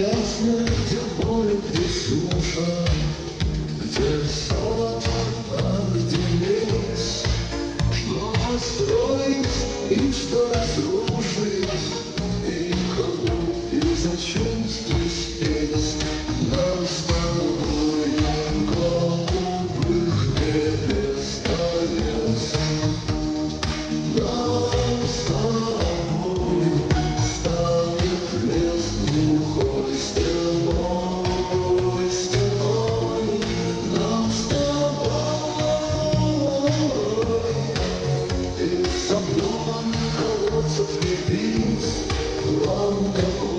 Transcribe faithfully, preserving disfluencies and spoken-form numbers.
Песня, где боль, где суша, где снова отделись, что построить и что разрушить, и кому, и зачем здесь петь. Нам с тобой голубых небес конец. Нам с тобой станет лес глухой стеной, стеной. Нам с тобой из-за колодцев не бить, вам